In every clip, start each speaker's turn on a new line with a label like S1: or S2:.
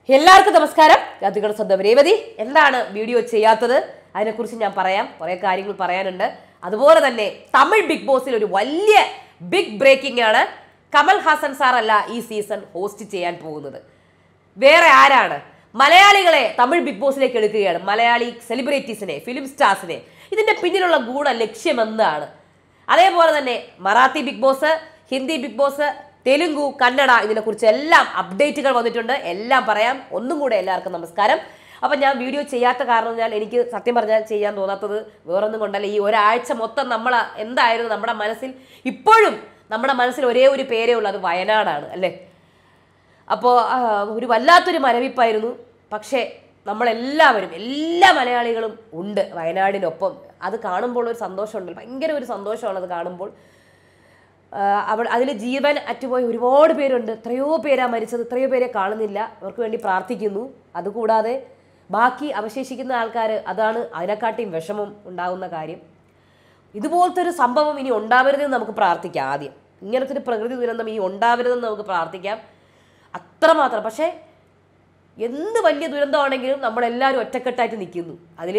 S1: എല്ലാവർക്കും നമസ്കാരം. നിങ്ങളുടെ സ്വന്തം രേവതി. എന്താണ് വീഡിയോ ചെയ്യാത്തത്? അതിനെക്കുറിച്ച് ഞാൻ പറയാം. കുറേ കാര്യങ്ങൾ പറയാനുണ്ട്. അതുപോലെ തന്നെ തമിഴ് ബിഗ് ബോസിൽ ഒരു വലിയ ബിഗ് ബ്രേക്കിംഗ് ആണ്. കമൽ ഹാസൻ സാർ അല്ല ഈ സീസൺ ഹോസ്റ്റ് ചെയ്യാൻ പോകുന്നത്. വേറെ ആരാണ്? മലയാളികളെ തമിഴ് ബിഗ് ബോസിലേക്ക് എടുക്കുകയാണ്. മലയാളി സെലിബ്രിറ്റീസിനെ, ഫിലിം സ്റ്റാർസിനെ. ഇതിന്റെ പിന്നിലുള്ള ഗൂഢ ലക്ഷ്യം എന്താണ്? അതേപോലെ തന്നെ Marathi Bigg Boss, Hindi Bigg Boss, Telugu, Kannada, ഇതിനെക്കുറിച്ച് എല്ലാം അപ്ഡേറ്റുകൾ വന്നിട്ടുണ്ട്. എല്ലാം പറയാം. ഒന്നും കൂടെ എല്ലാവർക്കും നമസ്കാരം. അപ്പം ഞാൻ വീഡിയോ ചെയ്യാത്ത കാരണം എനിക്ക് സത്യം പറഞ്ഞാൽ ചെയ്യാൻ തോന്നാത്തത് വേറൊന്നും കൊണ്ടല്ല. ഈ ഒരാഴ്ച മൊത്തം എന്തായിരുന്നു നമ്മുടെ മനസ്സിൽ? ഇപ്പോഴും നമ്മുടെ മനസ്സിൽ ഒരേ ഒരു പേരേ ഉള്ളൂ, അത് വയനാടാണ് അല്ലേ. അപ്പോൾ ഒരു വല്ലാത്തൊരു മരവിപ്പായിരുന്നു. പക്ഷേ നമ്മളെല്ലാവരും, എല്ലാ മലയാളികളും ഉണ്ട് വയനാടിനൊപ്പം. അത് കാണുമ്പോൾ ഒരു സന്തോഷമുണ്ട്, ഭയങ്കര ഒരു സന്തോഷമാണ് അത് കാണുമ്പോൾ. അതിൽ ജീവൻ അറ്റുപോയി ഒരുപാട് പേരുണ്ട്. എത്രയോ പേരാ മരിച്ചത്, എത്രയോ പേരെ കാണുന്നില്ല. അവർക്ക് വേണ്ടി പ്രാർത്ഥിക്കുന്നു. അതുകൂടാതെ ബാക്കി അവശേഷിക്കുന്ന ആൾക്കാർ, അതാണ് അതിനെക്കാട്ടിയും വിഷമം ഉണ്ടാകുന്ന കാര്യം. ഇതുപോലത്തെ ഒരു സംഭവം ഇനി ഉണ്ടാവരുതെന്ന് നമുക്ക് പ്രാർത്ഥിക്കാം. ആദ്യം ഇങ്ങനത്തെ ഒരു പ്രകൃതി ദുരന്തം ഇനി ഉണ്ടാവരുതെന്ന് നമുക്ക് പ്രാർത്ഥിക്കാം, അത്രമാത്രം. പക്ഷേ എന്ത് വലിയ ദുരന്തമാണെങ്കിലും നമ്മളെല്ലാവരും ഒറ്റക്കെട്ടായിട്ട് നിൽക്കുന്നു. അതിൽ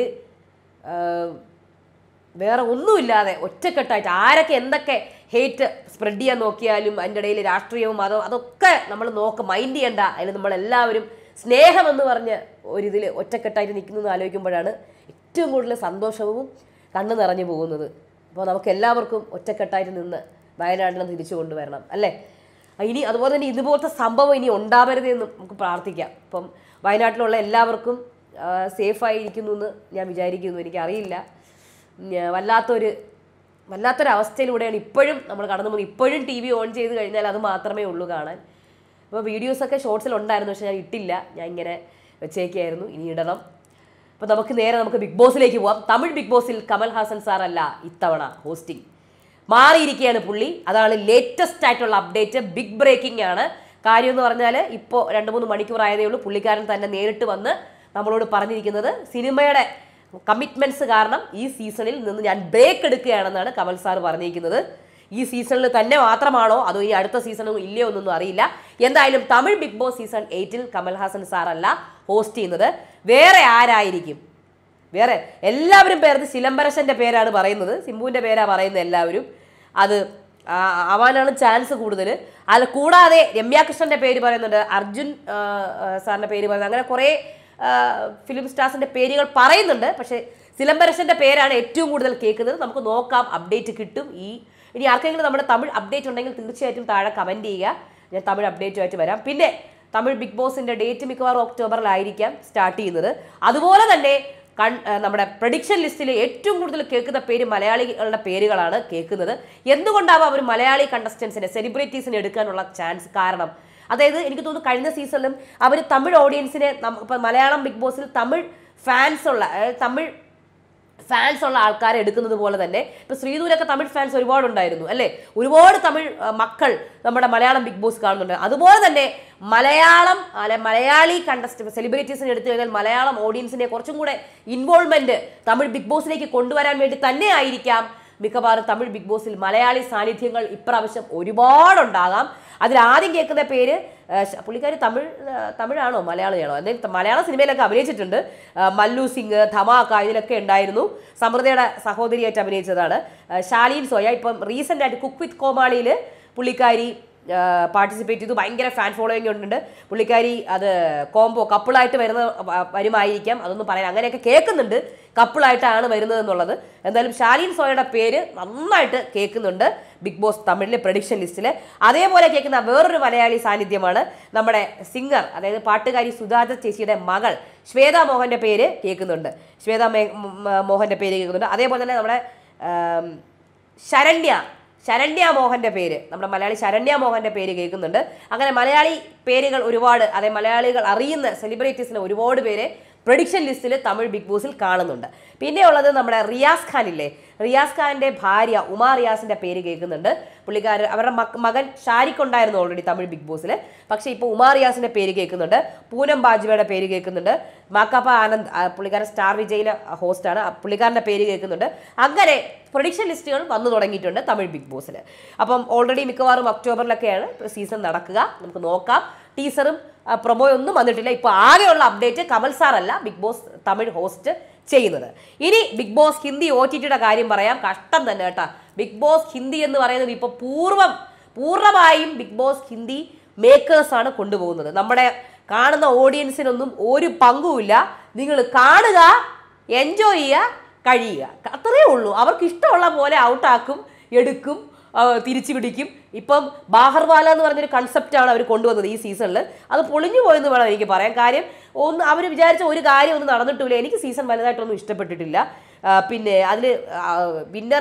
S1: വേറെ ഒന്നുമില്ലാതെ ഒറ്റക്കെട്ടായിട്ട് ആരൊക്കെ എന്തൊക്കെ ഹേറ്റ് സ്പ്രെഡ് ചെയ്യാൻ നോക്കിയാലും അതിൻ്റെ ഇടയിൽ രാഷ്ട്രീയവും അതൊക്കെ നമ്മൾ മൈൻഡ് ചെയ്യണ്ട. അതിൽ നമ്മളെല്ലാവരും സ്നേഹമെന്ന് പറഞ്ഞ് ഒരിതിൽ ഒറ്റക്കെട്ടായിട്ട് നിൽക്കുന്നത് ആലോചിക്കുമ്പോഴാണ് ഏറ്റവും കൂടുതൽ സന്തോഷവും കണ്ണു നിറഞ്ഞു പോകുന്നത്. അപ്പോൾ നമുക്ക് എല്ലാവർക്കും ഒറ്റക്കെട്ടായിട്ട് നിന്ന് വയനാട്ടിലും തിരിച്ചു കൊണ്ടുവരണം അല്ലേ. ഇനി അതുപോലെ തന്നെ ഇതുപോലത്തെ സംഭവം ഇനി ഉണ്ടാവരുതെന്ന് നമുക്ക് പ്രാർത്ഥിക്കാം. അപ്പം വയനാട്ടിലുള്ള എല്ലാവർക്കും സേഫായിരിക്കുന്നു എന്ന് ഞാൻ വിചാരിക്കുന്നു. എനിക്കറിയില്ല, വല്ലാത്തൊരവസ്ഥയിലൂടെയാണ് ഇപ്പോഴും നമ്മൾ കടന്നു പോകുന്നത്. ഇപ്പോഴും ടി വി ഓൺ ചെയ്ത് കഴിഞ്ഞാൽ അത് മാത്രമേ ഉള്ളൂ കാണാൻ. അപ്പോൾ വീഡിയോസൊക്കെ ഷോർട്സിലുണ്ടായിരുന്നു, പക്ഷെ ഞാൻ ഇട്ടില്ല. ഞാൻ ഇങ്ങനെ വെച്ചേക്കായിരുന്നു, ഇനി ഇടണം. അപ്പോൾ നമുക്ക് ബിഗ് ബോസിലേക്ക് പോവാം. തമിഴ് ബിഗ് ബോസിൽ കമൽ ഹാസൻ സാർ അല്ല ഇത്തവണ ഹോസ്റ്റിംഗ്, മാറിയിരിക്കുകയാണ് പുള്ളി. അതാണ് ലേറ്റസ്റ്റ് ആയിട്ടുള്ള അപ്ഡേറ്റ്. ബിഗ് ബ്രേക്കിംഗ് ആണ്. കാര്യം എന്ന് പറഞ്ഞാൽ ഇപ്പോൾ 2-3 മണിക്കൂർ ആയതേ ഉള്ളൂ. പുള്ളിക്കാരൻ തന്നെ നേരിട്ട് വന്ന് നമ്മളോട് പറഞ്ഞിരിക്കുന്നത്, സിനിമയുടെ കമ്മിറ്റ്മെന്റ്സ് കാരണം ഈ സീസണിൽ നിന്ന് ഞാൻ ബ്രേക്ക് എടുക്കുകയാണെന്നാണ് കമൽ സാർ പറഞ്ഞിരിക്കുന്നത്. ഈ സീസണിൽ തന്നെ മാത്രമാണോ അതോ ഈ അടുത്ത സീസണും ഇല്ലയോ എന്നൊന്നും അറിയില്ല. എന്തായാലും Tamil Bigg Boss season 8 Kamal Haasan sir അല്ല ഹോസ്റ്റ് ചെയ്യുന്നത്. വേറെ ആരായിരിക്കും? വേറെ എല്ലാവരും പേര് ചിലംബരശൻ്റെ പേരാണ് പറയുന്നത്, സിംബുവിൻ്റെ പേരാണ് പറയുന്നത് എല്ലാവരും. അത് ആവാനാണ് ചാൻസ് കൂടുതൽ. അത് കൂടാതെ രമ്യാകൃഷ്ണൻ്റെ പേര് പറയുന്നുണ്ട്, അർജുൻ സാറിൻ്റെ പേര് പറയുന്നത്, അങ്ങനെ കുറേ ഫിലിം സ്റ്റാർസിൻ്റെ പേരുകൾ പറയുന്നുണ്ട്. പക്ഷേ ചിലംബരശൻ്റെ പേരാണ് ഏറ്റവും കൂടുതൽ കേൾക്കുന്നത്. നമുക്ക് നോക്കാം, അപ്ഡേറ്റ് കിട്ടും. ഇനി ആർക്കെങ്കിലും നമ്മുടെ തമിഴ് അപ്ഡേറ്റ് ഉണ്ടെങ്കിൽ തീർച്ചയായിട്ടും താഴെ കമൻറ്റ് ചെയ്യുക. ഞാൻ തമിഴ് അപ്ഡേറ്റുമായിട്ട് വരാം. പിന്നെ തമിഴ് ബിഗ് ബോസിൻ്റെ ഡേറ്റ് മിക്കവാറും ഒക്ടോബറിലായിരിക്കാം സ്റ്റാർട്ട് ചെയ്യുന്നത്. അതുപോലെ തന്നെ നമ്മുടെ പ്രഡിക്ഷൻ ലിസ്റ്റിൽ ഏറ്റവും കൂടുതൽ കേൾക്കുന്ന പേര് മലയാളികളുടെ പേരുകളാണ് കേൾക്കുന്നത്. എന്തുകൊണ്ടാവും അവർ മലയാളി കണ്ടസ്റ്റൻസിനെ, സെലിബ്രിറ്റീസിനെ എടുക്കാനുള്ള ചാൻസ്? കാരണം അതായത് എനിക്ക് തോന്നുന്നു കഴിഞ്ഞ സീസണിലും അവർ തമിഴ് ഓഡിയൻസിനെ, ഇപ്പം മലയാളം ബിഗ് ബോസിൽ തമിഴ് ഫാൻസ് ഉള്ള ആൾക്കാരെ എടുക്കുന്നത് പോലെ തന്നെ ഇപ്പം ശ്രീധൂരൊക്കെ തമിഴ് ഫാൻസ് ഒരുപാടുണ്ടായിരുന്നു അല്ലേ. ഒരുപാട് തമിഴ് മക്കൾ നമ്മുടെ മലയാളം ബിഗ് ബോസ് കാണുന്നുണ്ട്. അതുപോലെ തന്നെ മലയാളി സെലിബ്രിറ്റീസിനെ എടുത്തു കഴിഞ്ഞാൽ മലയാളം ഓഡിയൻസിനെ കുറച്ചും കൂടെ ഇൻവോൾവ്മെന്റ് തമിഴ് ബിഗ് ബോസിലേക്ക് കൊണ്ടുവരാൻ വേണ്ടി തന്നെ ആയിരിക്കാം മിക്കവാറും തമിഴ് ബിഗ് ബോസിൽ മലയാളി സാന്നിധ്യങ്ങൾ ഇപ്രാവശ്യം ഒരുപാടുണ്ടാകാം. അതിലാദ്യം കേൾക്കുന്ന പേര്, പുള്ളിക്കാരി തമിഴാണോ മലയാളിയാണോ, എന്തെങ്കിലും മലയാള സിനിമയിലൊക്കെ അഭിനയിച്ചിട്ടുണ്ട്. മല്ലു സിംഗ്, ധമാക്ക, ഇതിലൊക്കെ ഉണ്ടായിരുന്നു. സമൃദ്ധയുടെ സഹോദരിയായിട്ട് അഭിനയിച്ചതാണ് ശാലീൻ സോയ. ഇപ്പം റീസെൻ്റ് ആയിട്ട് കുക്ക് വിത്ത് കോമാളിയിൽ പുള്ളിക്കാരി പാർട്ടിസിപ്പേറ്റ് ചെയ്തു. ഭയങ്കര ഫാൻ ഫോളോയിങ് ഉണ്ട് പുള്ളിക്കാരി. അത് കപ്പിളായിട്ട് വരുമായിരിക്കാം, അതൊന്നും പറയാം. അങ്ങനെയൊക്കെ കേൾക്കുന്നുണ്ട്, കപ്പിളായിട്ടാണ് വരുന്നത് എന്നുള്ളത്. എന്തായാലും ശാലീൻ സോയയുടെ പേര് നന്നായിട്ട് കേൾക്കുന്നുണ്ട് ബിഗ് ബോസ് തമിഴിലെ പ്രഡിക്ഷൻ ലിസ്റ്റിൽ. അതേപോലെ കേൾക്കുന്ന വേറൊരു മലയാളി സാന്നിധ്യമാണ് നമ്മുടെ സിംഗർ, അതായത് പാട്ടുകാരി സുജാത ചേച്ചിയുടെ മകൾ ശ്വേത മോഹൻ്റെ പേര് കേൾക്കുന്നുണ്ട്. മോഹൻ്റെ പേര് കേൾക്കുന്നുണ്ട്. അതേപോലെ തന്നെ നമ്മുടെ ശരണ്യ മോഹൻ്റെ പേര്, നമ്മുടെ മലയാളി ശരണ്യ മോഹൻ്റെ പേര് കേൾക്കുന്നുണ്ട്. അങ്ങനെ മലയാളി പേരുകൾ ഒരുപാട്, അതായത് മലയാളികൾ അറിയുന്ന സെലിബ്രിറ്റീസിന് ഒരുപാട് പേര് പ്രഡിക്ഷൻ ലിസ്റ്റിൽ തമിഴ് ബിഗ് ബോസിൽ കാണുന്നുണ്ട്. പിന്നെ ഉള്ളത് നമ്മുടെ റിയാസ് ഖാൻ ഇല്ലേ, റിയാസ് ഖാന്റെ ഭാര്യ ഉമാ റിയാസിന്റെ പേര് കേൾക്കുന്നുണ്ട്. പുള്ളിക്കാരൻ അവരുടെ മകൻ ഷാരിഖ് ഉണ്ടായിരുന്നു ഓൾറെഡി തമിഴ് ബിഗ് ബോസിൽ. പക്ഷേ ഇപ്പോൾ ഉമാ റിയാസിന്റെ പേര് കേൾക്കുന്നുണ്ട്. പൂനം ബാജ്വയുടെ പേര് കേൾക്കുന്നുണ്ട്. മാക്കാപ്പ ആനന്ദ് പുള്ളിക്കാരൻ സ്റ്റാർ വിജയിലെ ഹോസ്റ്റാണ്, പുള്ളിക്കാരൻ്റെ പേര് കേൾക്കുന്നുണ്ട്. അങ്ങനെ പ്രൊഡിക്ഷൻ ലിസ്റ്റുകൾ വന്നു തുടങ്ങിയിട്ടുണ്ട് തമിഴ് ബിഗ് ബോസിൽ. അപ്പം ഓൾറെഡി മിക്കവാറും ഒക്ടോബറിലൊക്കെയാണ് സീസൺ നടക്കുക. നമുക്ക് നോക്കാം. ടീസറും പ്രൊമോ ഒന്നും വന്നിട്ടില്ല. ഇപ്പോൾ ആകെയുള്ള അപ്ഡേറ്റ് കമൽ സാറല്ല ബിഗ് ബോസ് തമിഴ് ഹോസ്റ്റ് ചെയ്യുന്നത്. ഇനി ബിഗ് ബോസ് ഹിന്ദി OTTയുടെ കാര്യം പറയാം. കഷ്ടം തന്നെ കേട്ടാ. ബിഗ് ബോസ് ഹിന്ദി എന്ന് പറയുന്നത് ഇപ്പോൾ പൂർണ്ണമായും ബിഗ് ബോസ് ഹിന്ദി മേക്കേഴ്സാണ് കൊണ്ടുപോകുന്നത്. നമ്മുടെ കാണുന്ന ഓഡിയൻസിനൊന്നും ഒരു പങ്കുമില്ല. നിങ്ങൾ കാണുക, എൻജോയ് ചെയ്യുക, കഴിയുക, അത്രയേ ഉള്ളൂ. അവർക്ക് ഇഷ്ടമുള്ള പോലെ ഔട്ടാക്കും, എടുക്കും, തിരിച്ചു പിടിക്കും. ഇപ്പം ബാഹർവാല എന്ന് പറഞ്ഞൊരു കൺസെപ്റ്റാണ് അവർ കൊണ്ടുവന്നത് ഈ സീസണിൽ. അത് പൊളിഞ്ഞു പോയെന്ന് വേണം എനിക്ക് പറയാൻ. കാര്യം അവർ വിചാരിച്ച ഒരു കാര്യം ഒന്നും നടന്നിട്ടില്ല. എനിക്ക് സീസൺ വലുതായിട്ടൊന്നും ഇഷ്ടപ്പെട്ടിട്ടില്ല. പിന്നെ അതിൽ വിന്നർ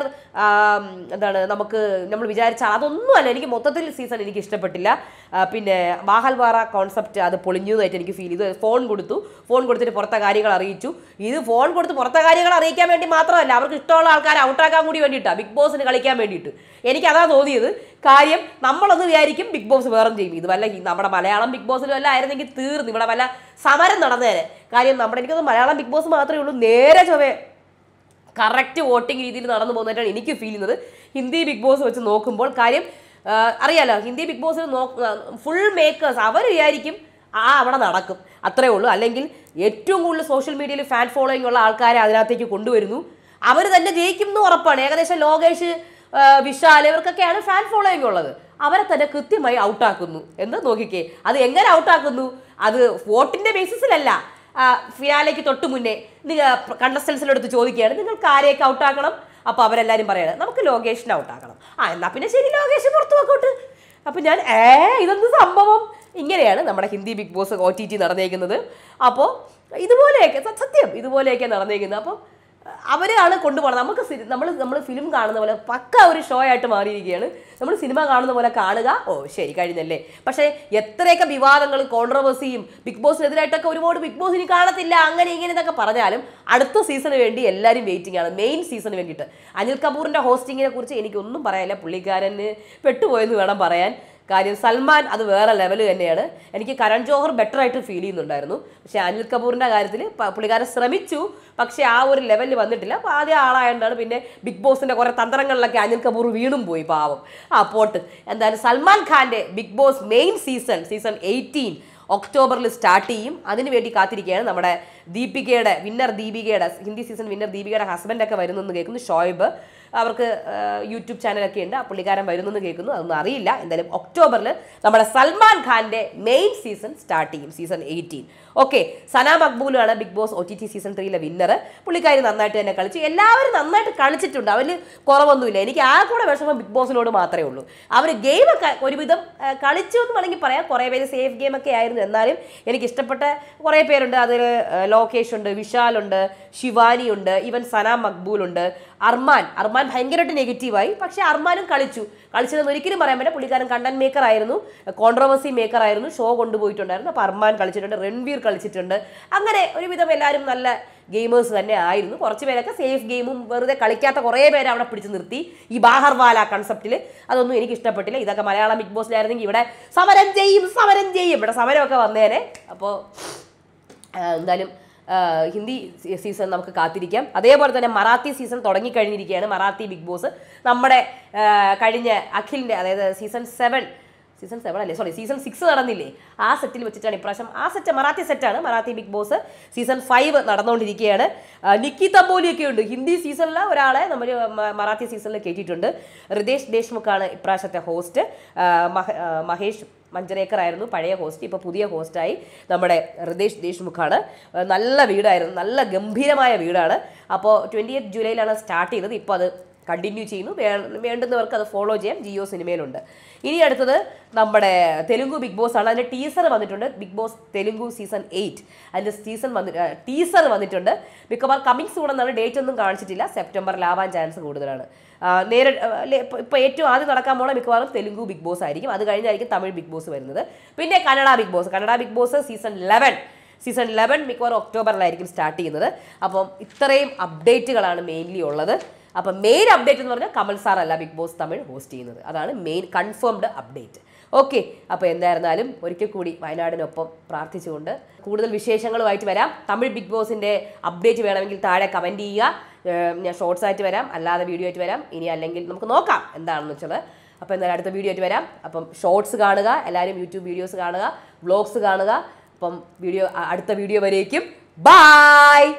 S1: എന്താണ് നമ്മൾ വിചാരിച്ചാൽ അതൊന്നുമല്ല. എനിക്ക് മൊത്തത്തിൽ സീസൺ എനിക്ക് ഇഷ്ടപ്പെട്ടില്ല. പിന്നെ ബാഹൽവാറ കോൺസെപ്റ്റ് അത് പൊളിഞ്ഞതായിട്ട് എനിക്ക് ഫീൽ ചെയ്തു. ഫോൺ കൊടുത്തിട്ട് പുറത്തെ കാര്യങ്ങൾ അറിയിച്ചു. ഇത് ഫോൺ കൊടുത്ത് പുറത്തെ കാര്യങ്ങൾ അറിയിക്കാൻ വേണ്ടി മാത്രമല്ല, അവർക്ക് ഇഷ്ടമുള്ള ആൾക്കാരെ ഔട്ടാക്കാൻ കൂടി വേണ്ടിയിട്ടാണ്, ബിഗ് ബോസിന് കളിക്കാൻ വേണ്ടിയിട്ട്. എനിക്ക് അതാ തോന്നിയത്. കാര്യം നമ്മളൊന്ന് വിചാരിക്കും ബിഗ് ബോസ് വേറും ചെയ്യും. ഇത് വല്ല നമ്മുടെ മലയാളം ബിഗ് ബോസിലും വല്ല ആയിരുന്നെങ്കിൽ തീർന്നു, ഇവിടെ വല്ല സമരം നടന്നേനെ. കാര്യം എനിക്കൊന്ന് മലയാളം ബിഗ് ബോസ് മാത്രമേ ഉള്ളൂ നേരെ ചൊവ്വേ കറക്റ്റ് വോട്ടിംഗ് രീതിയിൽ നടന്നു പോകുന്നതായിട്ടാണ് എനിക്ക് ഫീൽ ചെയ്യുന്നത് ഹിന്ദി ബിഗ് ബോസ് വെച്ച് നോക്കുമ്പോൾ. കാര്യം അറിയാലോ, ഹിന്ദി ബിഗ് ബോസിൽ ഫുൾ മേക്കേഴ്സ് അവർ വിചാരിക്കും അവിടെ നടക്കും, അത്രേ ഉള്ളൂ. അല്ലെങ്കിൽ ഏറ്റവും കൂടുതൽ സോഷ്യൽ മീഡിയയിൽ ഫാൻ ഫോളോയിങ് ഉള്ള ആൾക്കാരെ അതിനകത്തേക്ക് കൊണ്ടുവരുന്നു. അവർ തന്നെ ജയിക്കും എന്ന് ഉറപ്പാണ്. ഏകദേശം ലോകേഷ്, വിശാൽ ഇവർക്കൊക്കെയാണ് ഫാൻ ഫോളോയിങ് ഉള്ളത്. അവരെ തന്നെ കൃത്യമായി ഔട്ടാക്കുന്നു. എന്താ നോക്കിക്കേ, അത് എങ്ങനെ ഔട്ടാക്കുന്നു? അത് വോട്ടിന്റെ ബേസിസിലല്ല. ഫിനാലേക്ക് തൊട്ട് മുന്നേ കണ്ടസ്റ്റൻസിനടുത്ത് ചോദിക്കുകയാണ്, നിങ്ങൾക്ക് ആരെയൊക്കെ ഔട്ടാക്കണം? അപ്പോൾ അവരെല്ലാവരും പറയണം നമുക്ക് ലോകേഷിനെ ഔട്ടാക്കണം. എന്നാൽ പിന്നെ ശരി, ലോകേഷ് പുറത്തു വെക്കോട്ട്. അപ്പം ഞാൻ ഇതൊന്നും സംഭവം. ഇങ്ങനെയാണ് നമ്മുടെ ഹിന്ദി ബിഗ് ബോസ് OTT നടന്നേക്കുന്നത്. അപ്പോൾ ഇതുപോലെയൊക്കെ സത്യം ഇതുപോലെയൊക്കെ നടന്നേക്കുന്നത്. അപ്പോൾ അവരാണ് കൊണ്ടുപോകണം. നമ്മൾ ഫിലിം കാണുന്ന പോലെ പക്ക ഒരു ഷോ ആയിട്ട് മാറിയിരിക്കുകയാണ്. നമ്മൾ സിനിമ കാണുന്ന പോലെ കാണുക, ശരി കഴിഞ്ഞല്ലേ. പക്ഷേ എത്രയൊക്കെ വിവാദങ്ങളും കോൺട്രവേഴ്സിയും ബിഗ് ബോസിനെതിരായിട്ടൊക്കെ ഒരുപാട് ബിഗ് ബോസ് ഇനി കാണത്തില്ല അങ്ങനെ ഇങ്ങനെ എന്നൊക്കെ പറഞ്ഞാലും അടുത്ത സീസണിന് വേണ്ടി എല്ലാവരും വെയിറ്റിംഗ് ആണ്, മെയിൻ സീസണിന് വേണ്ടിയിട്ട്. അനിൽ കപൂറിൻ്റെ ഹോസ്റ്റിങ്ങിനെ കുറിച്ച് എനിക്കൊന്നും പറയാനില്ല. പുള്ളിക്കാരന് പെട്ടുപോയെന്ന് വേണം പറയാൻ. കാര്യം സൽമാൻ അത് വേറെ ലെവൽ തന്നെയാണ്. എനിക്ക് കരൺ ജോഹർ ബെറ്റർ ആയിട്ട് ഫീൽ ചെയ്യുന്നുണ്ടായിരുന്നു. പക്ഷേ അനിൽ കപൂറിൻ്റെ കാര്യത്തിൽ പുള്ളിക്കാരൻ ശ്രമിച്ചു, പക്ഷേ ആ ഒരു ലെവലിൽ വന്നിട്ടില്ല. അപ്പോൾ ആദ്യം ആളായതുകൊണ്ടാണ് പിന്നെ ബിഗ് ബോസിൻ്റെ കുറേ തന്ത്രങ്ങളിലൊക്കെ അനിൽ കപൂർ വീണും പോയി പാവം. പോട്ട്. എന്തായാലും സൽമാൻ ഖാൻ്റെ ബിഗ് ബോസ് മെയിൻ സീസൺ 18 ഒക്ടോബറിൽ സ്റ്റാർട്ട് ചെയ്യും. അതിനുവേണ്ടി കാത്തിരിക്കുകയാണ് നമ്മുടെ ദീപികയുടെ ഹിന്ദി സീസൺ വിന്നർ ദീപികയുടെ ഹസ്ബൻഡൊക്കെ വരുന്നെന്ന് കേൾക്കുന്നു. ഷോയിബ്, അവർക്ക് യൂട്യൂബ് ചാനലൊക്കെ ഉണ്ട്. ആ പുള്ളിക്കാരൻ വരുന്നെന്ന് കേൾക്കുന്നു. അതൊന്നും അറിയില്ല. എന്തായാലും ഒക്ടോബറിൽ നമ്മുടെ സൽമാൻ ഖാൻ്റെ മെയിൻ സീസൺ സ്റ്റാർട്ട് ചെയ്യും, സീസൺ 18. ഓക്കെ, സന മക്ബൂലാണ് Bigg Boss OTT season 3 winner. പുള്ളിക്കാരി നന്നായിട്ട് തന്നെ കളിച്ചു. എല്ലാവരും നന്നായിട്ട് കളിച്ചിട്ടുണ്ട്, അവന് കുറവൊന്നുമില്ല. എനിക്ക് ആ കൂടെ വിഷമം ബിഗ് ബോസിനോട് മാത്രമേ ഉള്ളൂ. അവർ ഗെയിമൊക്കെ ഒരുവിധം കളിച്ചു എന്ന് വേണമെങ്കിൽ പറയാം. കുറേ പേര് സേഫ് ഗെയിമൊക്കെ ആയിരുന്നു. എന്നാലും എനിക്ക് ഇഷ്ടപ്പെട്ട കുറേ പേരുണ്ട്. അതിൽ ലോകേഷ് ഉണ്ട്, വിശാലുണ്ട്, ശിവാനി ഉണ്ട്, ഈവൻ സന മക്ബൂലുണ്ട്, അർമാൻ ഭയങ്കരമായിട്ട് നെഗറ്റീവായി. പക്ഷേ അർമാനും കളിച്ചതെന്ന് ഒരിക്കലും പറയാൻ പറ്റില്ല. പുള്ളിക്കാരൻ കണ്ടന്റ് മേക്കർ ആയിരുന്നു, കോൺട്രവേഴ്സി മേക്കർ ആയിരുന്നു, ഷോ കൊണ്ടുപോയിട്ടുണ്ടായിരുന്നു. അപ്പോൾ അർമാൻ കളിച്ചിട്ടുണ്ട്, രൺവീർ കളിച്ചിട്ടുണ്ട്. അങ്ങനെ ഒരുവിധം എല്ലാവരും നല്ല ഗെയിമേഴ്സ് തന്നെ ആയിരുന്നു. കുറച്ച് പേരൊക്കെ സേഫ് ഗെയിമും വെറുതെ കളിക്കാത്ത കുറേ പേരെ അവിടെ പിടിച്ച് നിർത്തി ഈ ബാഹർവാല കൺസെപ്റ്റിൽ. അതൊന്നും എനിക്ക് ഇഷ്ടപ്പെട്ടില്ല. ഇതൊക്കെ മലയാളം ബിഗ് ബോസിലായിരുന്നെങ്കിൽ ഇവിടെ സമരം ചെയ്യും, ഇവിടെ സമരമൊക്കെ വന്നേനെ. അപ്പോൾ എന്തായാലും ഹിന്ദി സീസൺ നമുക്ക് കാത്തിരിക്കാം. അതേപോലെ തന്നെ മറാത്തി സീസൺ തുടങ്ങിക്കഴിഞ്ഞിരിക്കുകയാണ്. മറാത്തി ബിഗ് ബോസ് നമ്മുടെ കഴിഞ്ഞ അഖിലിൻ്റെ, അതായത് സീസൺ 7 അല്ലേ, സീസൺ 6 നടന്നില്ലേ, ആ സെറ്റിൽ വെച്ചിട്ടാണ് ഇപ്രാവശ്യം. ആ സെറ്റ് മറാത്തി സെറ്റാണ്. മറാത്തി ബിഗ് ബോസ് സീസൺ 5 നടന്നുകൊണ്ടിരിക്കുകയാണ്. നിക്കി തമ്പോലിയൊക്കെ ഉണ്ട്. ഹിന്ദി സീസണിൽ ഒരാളെ നമ്മൾ മറാത്തി സീസണിൽ കയറ്റിയിട്ടുണ്ട്. റിതേഷ് ദേശ്മുഖാണ് ഇപ്രാവശ്യത്തെ ഹോസ്റ്റ്. മഹേഷ് മഞ്ചരേക്കർ ആയിരുന്നു പഴയ ഹോസ്റ്റ്. ഇപ്പോൾ പുതിയ ഹോസ്റ്റായി നമ്മുടെ റിതേഷ് ദേശ്മുഖാണ്. നല്ല വീടായിരുന്നു, നല്ല ഗംഭീരമായ വീടാണ്. അപ്പോൾ 28 ജൂലൈയിലാണ് സ്റ്റാർട്ട് ചെയ്തത്. ഇപ്പോൾ അത് കണ്ടിന്യൂ ചെയ്യുന്നു. വേണ്ടുന്നവർക്ക് അത് ഫോളോ ചെയ്യാം. ജിയോ സിനിമയിലുണ്ട്. ഇനി അടുത്തത് നമ്മുടെ തെലുങ്കു ബിഗ് ബോസ് ആണ്. അതിൻ്റെ ടീസർ വന്നിട്ടുണ്ട്. ബിഗ് ബോസ് തെലുങ്കു സീസൺ 8 അതിൻ്റെ ടീസർ വന്നിട്ടുണ്ട്. മിക്കവാറും കമ്മിങ് സൂൺ എന്നാണ്. ഡേറ്റ് ഒന്നും കാണിച്ചിട്ടില്ല. സെപ്റ്റംബറിലാവാൻ ചാൻസ് കൂടുതലാണ്. ഇപ്പോൾ ഏറ്റവും ആദ്യം നടക്കാൻ പോണ മിക്കവാറും തെലുങ്കു ബിഗ് ബോസ് ആയിരിക്കും. അത് കഴിഞ്ഞായിരിക്കും തമിഴ് ബിഗ് ബോസ് വരുന്നത്. പിന്നെ കന്നഡ ബിഗ് ബോസ് സീസൺ 11 മിക്കവാറും ഒക്ടോബറിലായിരിക്കും സ്റ്റാർട്ട് ചെയ്യുന്നത്. അപ്പം ഇത്രയും അപ്ഡേറ്റുകളാണ് മെയിൻലി ഉള്ളത്. അപ്പം മെയിൻ അപ്ഡേറ്റ് എന്ന് പറഞ്ഞാൽ കമൽ സാർ അല്ല ബിഗ് ബോസ് തമിഴ് ഹോസ്റ്റ് ചെയ്യുന്നത്. അതാണ് മെയിൻ കൺഫേംഡ് അപ്ഡേറ്റ്. ഓക്കെ, അപ്പോൾ എന്തായിരുന്നാലും ഒരിക്കൽ കൂടി വയനാടിനൊപ്പം പ്രാർത്ഥിച്ചുകൊണ്ട് കൂടുതൽ വിശേഷങ്ങളുമായിട്ട് വരാം. തമിഴ് ബിഗ് ബോസിൻ്റെ അപ്ഡേറ്റ് വേണമെങ്കിൽ താഴെ കമൻറ്റ് ചെയ്യുക. ഞാൻ ഷോർട്സ് ആയിട്ട് വരാം, അല്ലാതെ വീഡിയോ ആയിട്ട് വരാം. ഇനി അല്ലെങ്കിൽ നമുക്ക് നോക്കാം എന്താണെന്ന് വെച്ചത്. അപ്പോൾ എന്തായാലും അടുത്ത വീഡിയോ ആയിട്ട് വരാം. അപ്പം ഷോർട്സ് കാണുക, എല്ലാവരും യൂട്യൂബ് വീഡിയോസ് കാണുക, വ്ളോഗ്സ് കാണുക. അപ്പം അടുത്ത വീഡിയോ വരേക്കും ബൈ.